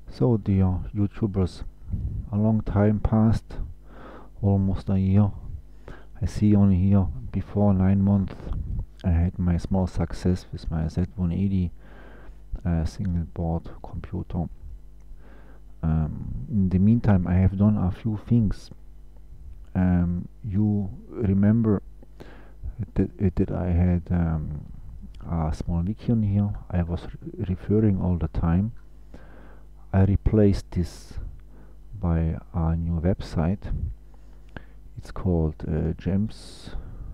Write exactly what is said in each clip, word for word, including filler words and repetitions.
So, dear YouTubers, a long time passed, almost a year. I see on here, before nine months, I had my small success with my Z one eighty uh, single board computer. Um, in the meantime, I have done a few things. Um, you remember that, uh, that I had um, a small wiki on here. I was re referring all the time. I replaced this by a new website. It's called uh, gems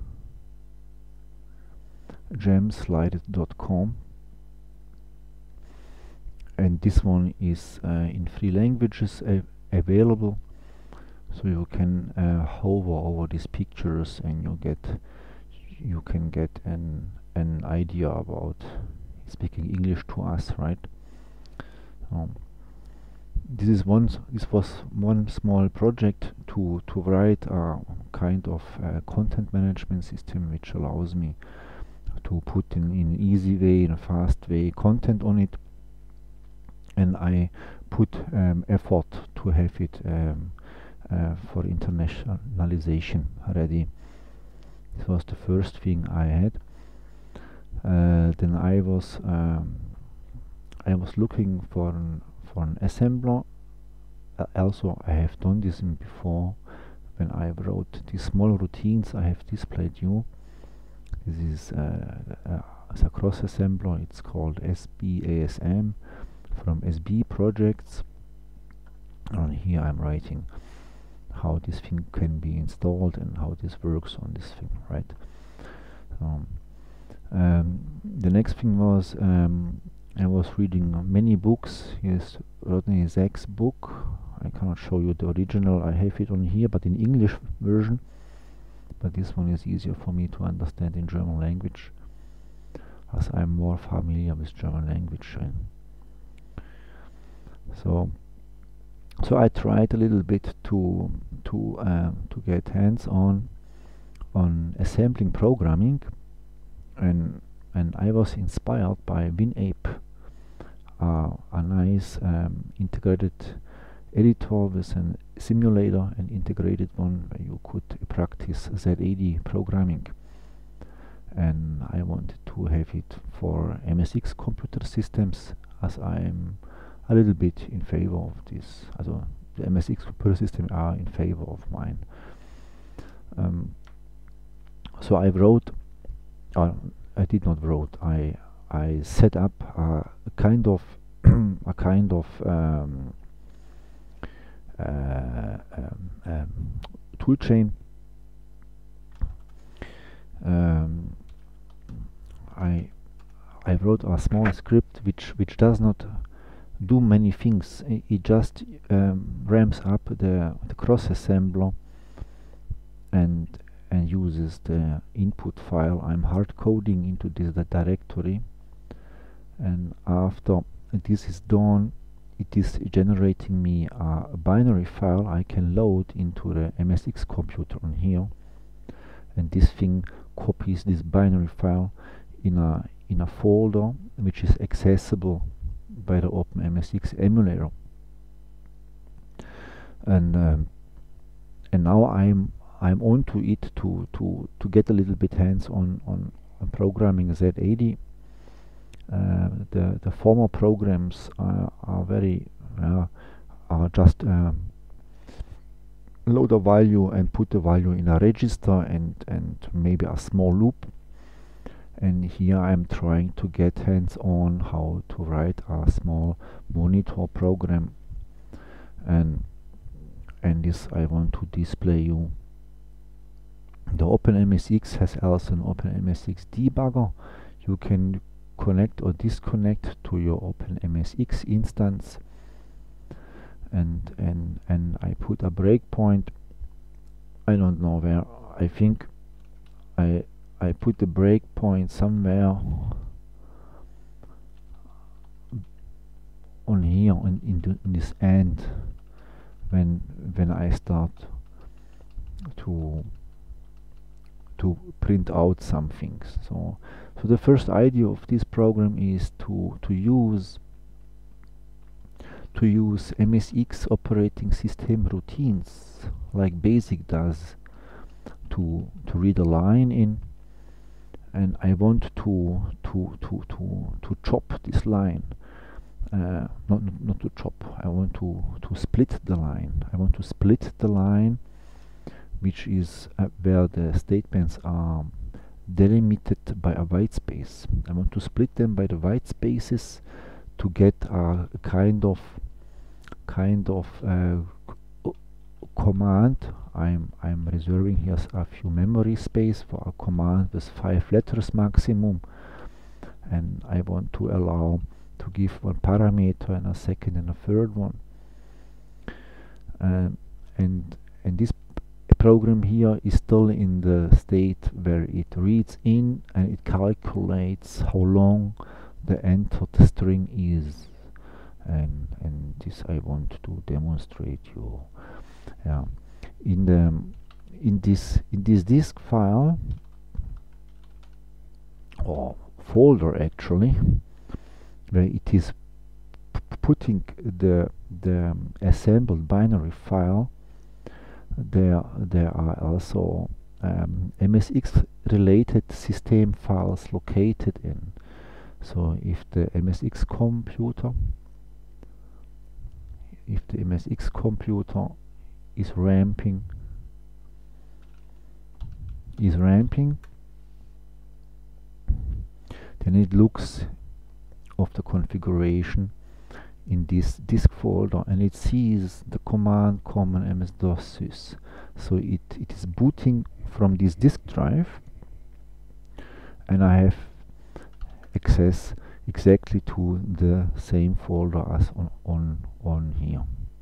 gemslided dot com, and this one is uh, in three languages available, so you can uh, hover over these pictures and you get you can get an an idea about speaking English to us, right? Um, this is one this was one small project to to write a kind of uh, content management system which allows me to put in in easy way, in a fast way, content on it, and I put um, effort to have it um, uh, for internationalization ready. This was the first thing I had. Uh, then I was um, I was looking for an for an assembler. Uh, also, I have done this in before when I wrote these small routines I have displayed you. This is uh, uh, a cross assembler. It's called S B A S M from S B projects. And here I'm writing how this thing can be installed and how this works on this thing, right? Um, um, the next thing was um, I was reading many books. Here's Rodney Zach's book. I cannot show you the original. I have it on here, but in English version. But this one is easier for me to understand in German language, as I'm more familiar with German language. And so, so I tried a little bit to to uh, to get hands-on on assembling programming, and and I was inspired by WinApe, uh, a nice um, integrated editor with a simulator, an integrated one where you could practice Z eighty programming. And I wanted to have it for M S X computer systems, as I am a little bit in favor of this. Also, the M S X computer systems are in favor of mine. Um, so I wrote, uh, I did not wrote, I I set up a, a kind of a kind of um, Uh, um, um, toolchain. Um, I I wrote a small script which which does not do many things. I, it just um, ramps up the the cross assembler and and uses the input file I'm hard coding into this the directory. And after this is done, it is generating me a binary file I can load into the M S X computer on here, and this thing copies this binary file in a in a folder which is accessible by the OpenMSX emulator. And um, and now I'm I'm on to it to to to get a little bit hands on on, on programming Z eighty. Uh, the the former programs are, are very uh, are just um, load a value and put the value in a register and and maybe a small loop. And here I'm trying to get hands on how to write a small monitor program, and and this I want to display you. The OpenMSX has also an OpenMSX debugger. You can connect or disconnect to your OpenMSX instance, and and and I put a breakpoint. I don't know where. I think I I put the breakpoint somewhere on here on in, the, in this end when when I start to to print out some things. So so the first idea of this program is to to use to use M S X operating system routines like BASIC does to to read a line in, and I want to to to to to chop this line. Uh, not not to chop. I want to to split the line. I want to split the line, which is uh, where the statements are delimited by a white space. I want to split them by the white spaces to get a kind of kind of uh, command. I'm I'm reserving here a few memory space for a command with five letters maximum, and I want to allow to give one parameter and a second and a third one. Um, and and this program here is still in the state where it reads in and it calculates how long the entered string is, and and this I want to demonstrate you. Yeah, in the in this in this disk file or folder actually, where it is p putting the the um, assembled binary file, there there are also um, M S X related system files located in. So if the M S X computer if the M S X computer is ramping is ramping then it looks of the configuration in this disk folder, and it sees the command common M S DOS sys. So it, it is booting from this disk drive, and I have access exactly to the same folder as on on, on here.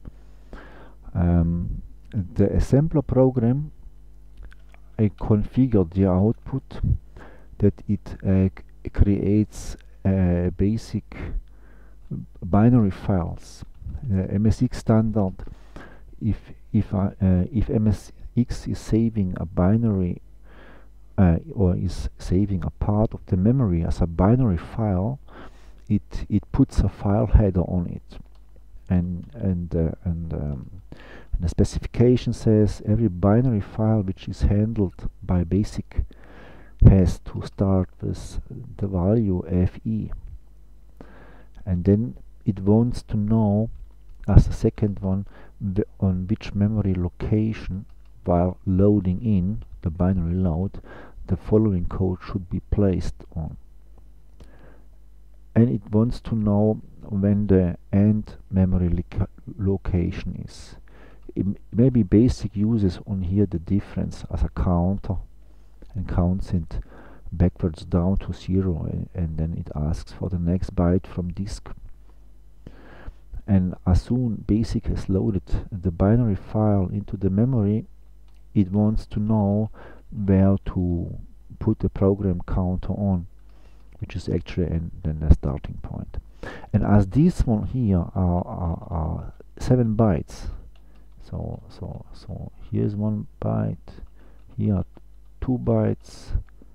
Um, the assembler program, I configured the output that it uh, creates uh, basic binary files. The M S X standard, if if uh, uh, if M S X is saving a binary uh, or is saving a part of the memory as a binary file, it it puts a file header on it, and and uh, and, um, and the specification says every binary file which is handled by BASIC has to start with the value F E, and then it wants to know as a second one on which memory location, while loading in the binary load, the following code should be placed on. And it wants to know when the end memory location is. It maybe BASIC uses on here the difference as a counter and counts it backwards down to zero, and, and then it asks for the next byte from disk. And as soon BASIC has loaded the binary file into the memory, it wants to know where to put the program counter on, which is actually an, then the starting point. And as this one here are, are, are seven bytes, so so so here's one byte, here two bytes,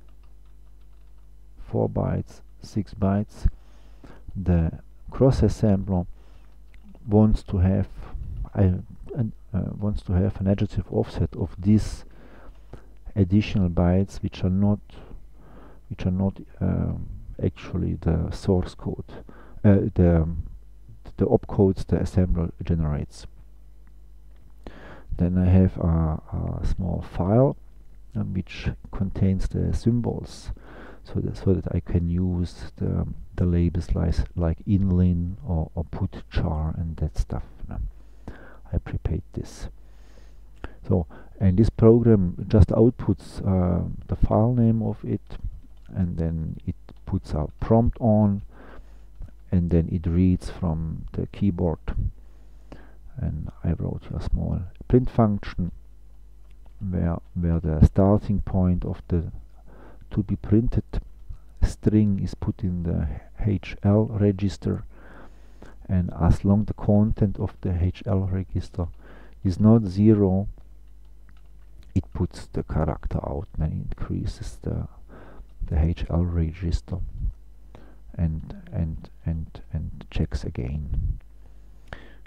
four bytes, six bytes. The cross assembler wants to have uh, an, uh, wants to have an adjective offset of these additional bytes, which are not which are not um, actually the source code, uh, the um, the opcodes the assembler generates. Then I have a, a small file um, which contains the symbols, so that so that I can use the um, the labels like like inlin or, or put char and that stuff. No? I prepared this. So, and this program just outputs uh, the file name of it, and then it puts a prompt on, and then it reads from the keyboard. And I wrote here a small print function where where the starting point of the to be printed string is put in the H L register, and as long the content of the H L register is not zero, it puts the character out and increases the the H L register and and and and checks again.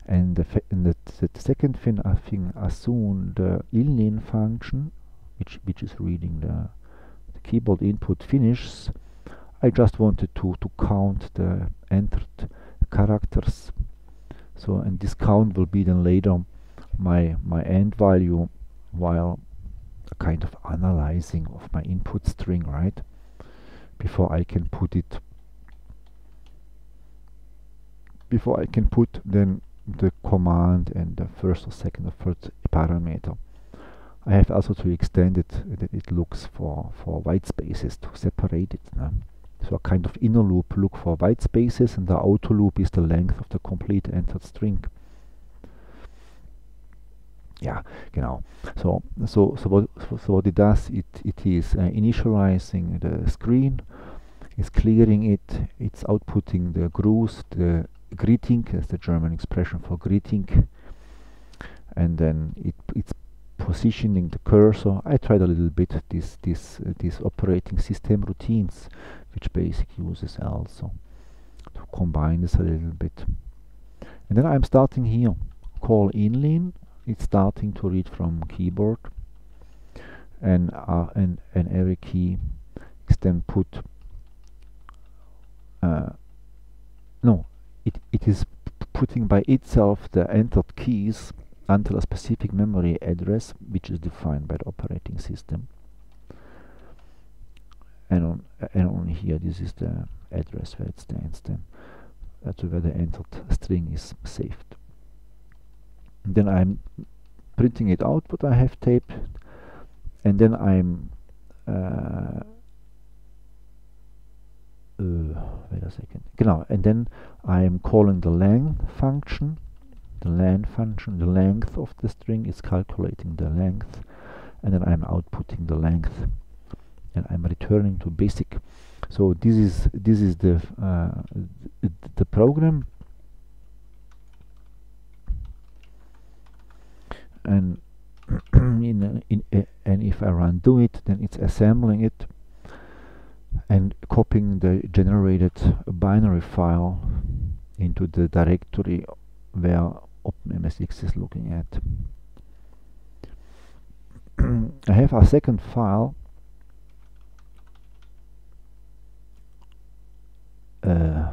And the, and the, the second thing, I think, as soon the inline function, which which is reading the, the keyboard input, finishes, I just wanted to to count the entered characters. So, and this count will be then later my my end value, while a kind of analyzing of my input string, right? Before I can put it, before I can put then the command and the first or second or third parameter. I have also to extend it that it looks for for white spaces to separate it. No? So a kind of inner loop look for white spaces, and the outer loop is the length of the complete entered string. Yeah, genau. So so so what so what it does, it it is uh, initializing the screen, it's clearing it, it's outputting the Gruß, the greeting, that's the German expression for greeting, and then it it's positioning the cursor. I tried a little bit this this uh, this operating system routines, which BASIC uses also to combine this a little bit. And then I'm starting here, call inline. It's starting to read from keyboard, and uh, and and every key is then put. Uh, no, it it is putting by itself the entered keys until a specific memory address, which is defined by the operating system. And on uh, and on here, this is the address where it stands then, uh, to where the entered string is saved. And then I'm printing it out what I have taped, and then I'm uh, uh, wait a second. Genau, and then I'm calling the len function. The len function, the length of the string is calculating the length, and then I'm outputting the length, and I'm returning to BASIC. So this is this is the uh, th the program. And in, uh, in uh, and if I run do it, then it's assembling it and copying the generated binary file into the directory where OpenMSX is looking at. I have a second file. Uh,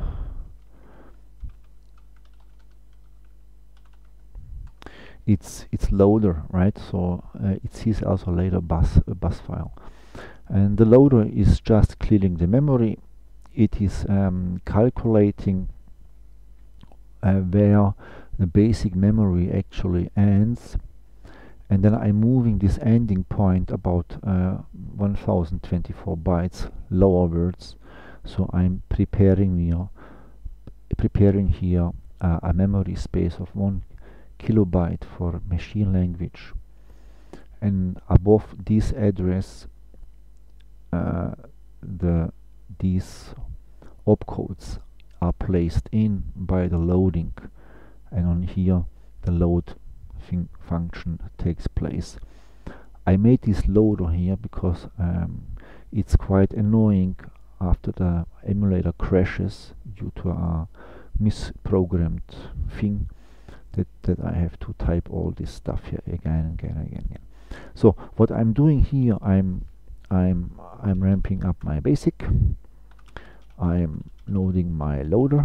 It's it's loader, right? So uh, it sees also later bus uh, bus file, and the loader is just clearing the memory. It is um, calculating uh, where the basic memory actually ends, and then I'm moving this ending point about uh, one thousand twenty-four bytes lowerwards. So I'm preparing here, preparing here uh, a memory space of one kilobyte for machine language, and above this address uh, the these opcodes are placed in by the loading, and on here the load function takes place. I made this loader here because um, it's quite annoying after the emulator crashes due to a misprogrammed thing. That, that I have to type all this stuff here again and again and again, again. So what I'm doing here, I'm I'm I'm ramping up my BASIC. I'm loading my loader.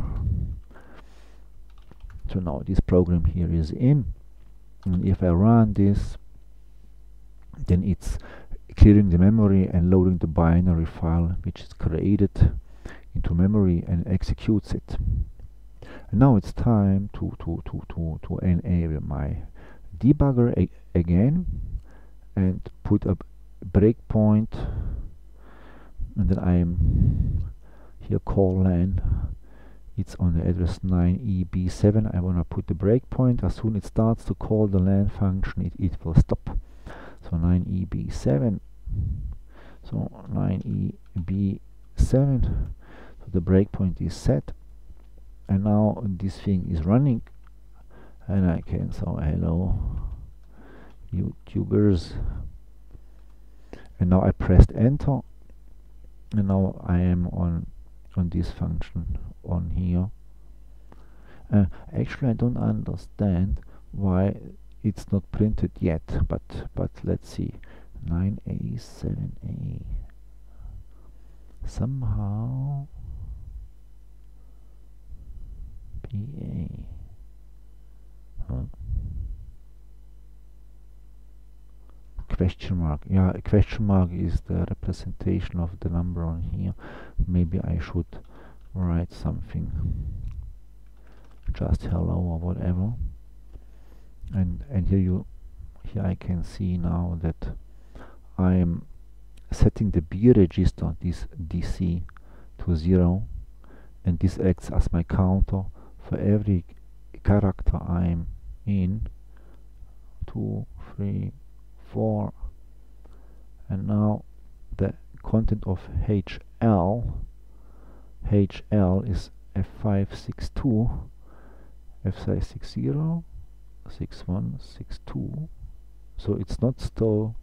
So now this program here is in, and if I run this, then it's clearing the memory and loading the binary file which is created into memory and executes it. And now it's time to to to to to enable my debugger again and put a breakpoint, and then I'm here call len. It's on the address nine E B seven. I want to put the breakpoint. As soon as it starts to call the len function, it, it will stop. So nine E B seven. So nine E B seven. So the breakpoint is set. And now this thing is running, and I can say hello YouTubers, and now I pressed enter, and now I am on on this function on here, Uh, actually, I don't understand why it's not printed yet, but but let's see. nine A, seven A. Somehow P A. Huh? Question mark. Yeah, a question mark is the representation of the number on here. Maybe I should write something, just hello or whatever. And and here you here I can see now that I am setting the B register, this D C, to zero, and this acts as my counter for every character I'm in. Two, three, four, and now the content of H L H L is F five six two, F five six zero, six one six two, so it's not still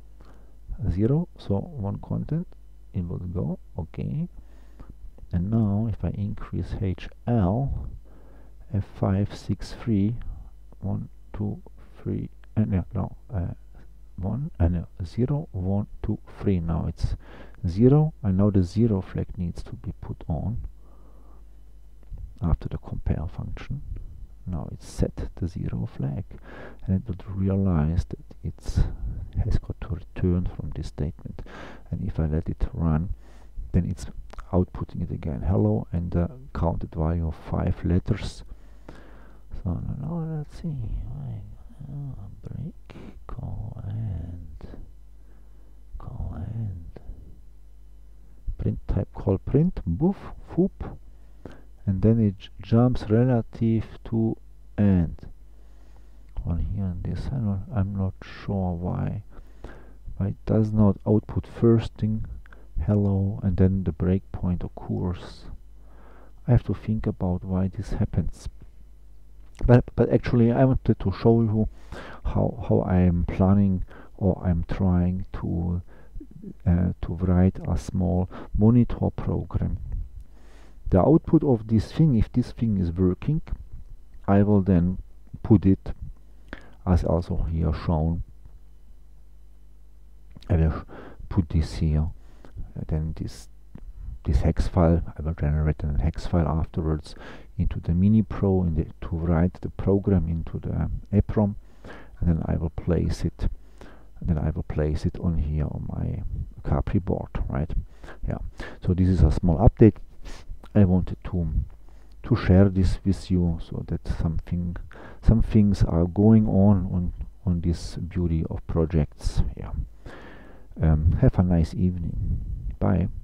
zero, so one content, it will go, okay. And now if I increase H L, F five six three, one, two, three, and uh, no, uh, one, and uh, zero, one, two, three. Now it's zero, and now the zero flag needs to be put on after the compare function. Now it's set the zero flag, and it would realize that it's has got to return from this statement. And if I let it run, then it's outputting it again, hello, and the counted value of five letters. So now let's see. Oh, break command command print type call print boof foop, and then it jumps relative to end on here and this. I'm not, I'm not sure why, but it does not output first thing hello and then the breakpoint occurs. I have to think about why this happens. But, but actually I wanted to show you how, how I am planning, or I'm trying to uh, to write a small monitor program. The output of this thing, if this thing is working, I will then put it as also here shown. I will put this here, and then this this hex file, I will generate a hex file afterwards into the MiniPro in the, to write the program into the EPROM, and then I will place it and then I will place it on here on my Capri board, right? Yeah, so this is a small update. I wanted to to share this with you, so that something some things are going on on on this beauty of projects. Yeah. Um, have a nice evening. Bye.